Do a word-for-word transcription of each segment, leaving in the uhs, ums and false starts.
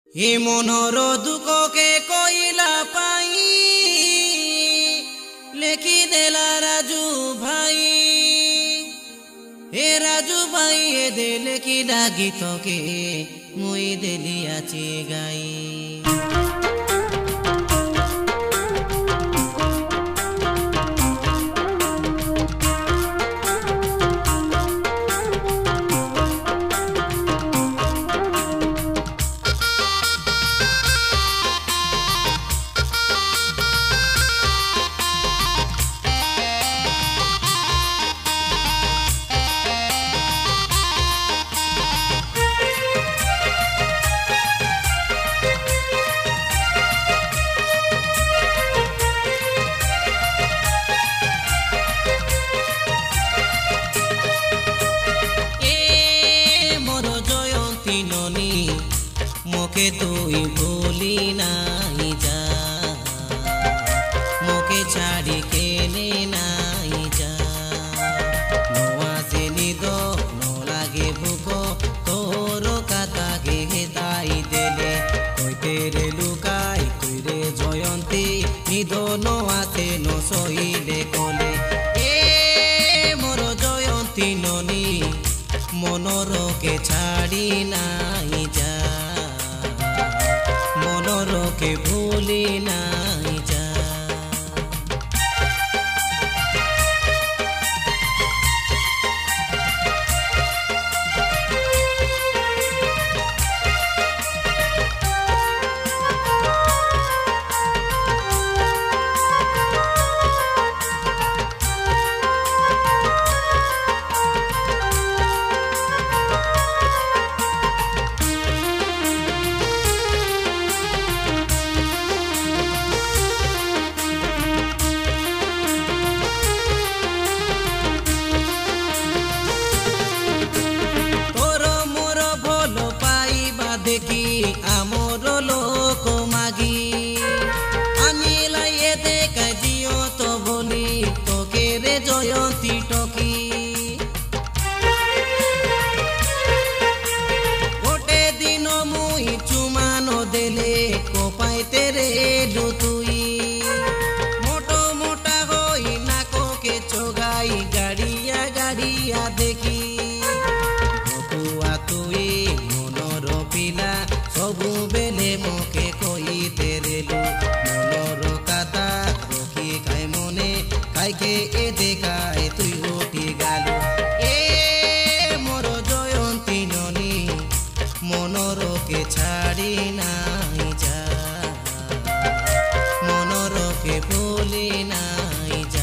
ए मनर दुखके कइला पाई लेखि देला राजू भाई। ए राजू भाई ए दे लेखि गीतके मुई देली आछि गाई। मोके तुई भूली नहीं जा, मोके छाड़ी के नहीं जा। नुआ से निदो नो लागे भूको तोरो कथा के हेताई देले कोई तेरे लुकाई कोई रे जयंती निदो नुआ से नो सोईले कोले। ए मोरो जयंती ननी मनोर के छाड़ी नहीं जा, मनोर के भूली नहीं जा। देखी आमोर लोक मागी आमी लाइए देख दियो तो बोली तो के रे जयंती टकी। गोटे दिन मुई चुमानो देले कोपाई तेरे लुतुई मोटो मोटा होई नाको के चोगाई गाड़िया गाड़िया देखी सबू बेले मोके कोई तेरे लू मनोर कथा रखी खाई मने खाई के ए देखाए तुई उठी गालू। ए मोर जयंती ननी मनोर के छाड़ी नहीं जा, मनोर के भूली नहीं जा।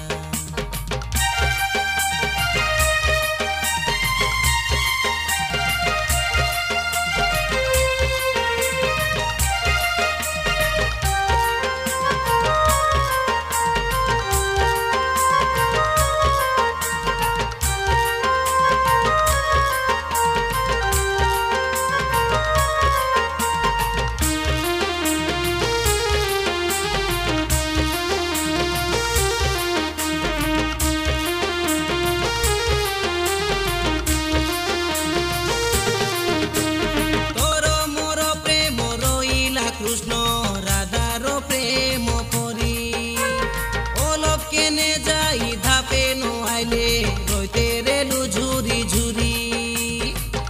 कृष्ण राधार प्रेम परी ओलप केने जाई धापे नो आइले रोइते रेलु झुरी झुरी।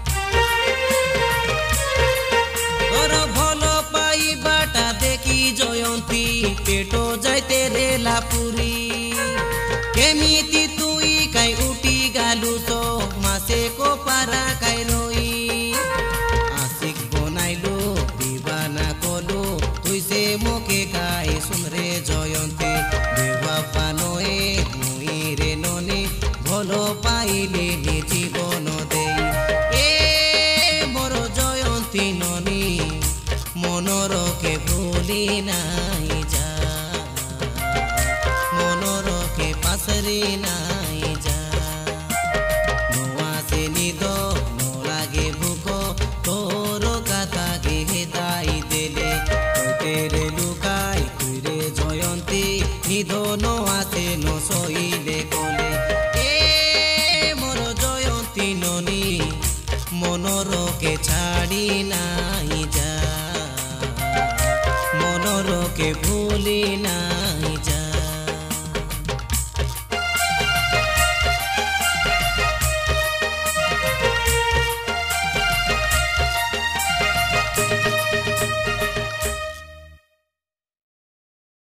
तोर भल पाई बाटा देखी जयंती पेटो जाइते रेला पुरी। केमिति तुई काई उठी गालू तो मासे को पारा काई रोई आशिक बनाइलो दीवाना कोलो तुई से मोके गाए सुनरे जयंती देवा पानोए मुई रे ननी भलो पाइले नि जीवन दे। ए मोर जयंती ननी मनोर के भूली नहीं जा, मनोर के पासरी नहीं जा। नुआ से निदो नो लागे भूको तोरो कथा के हेताई देले कोई तेरे लुकाई कोई रे जयंती निदो नुआ से नो सोईले कोले। ए मोर जयंती ननी मनोर के छाड़ी नहीं जा। তোকে ভুলি নাই